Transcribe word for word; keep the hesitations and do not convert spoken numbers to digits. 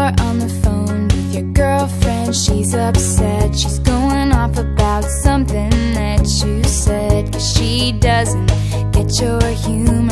you're on the phone with your girlfriend, she's upset. She's going off about something that you said, 'cause she doesn't get your humor.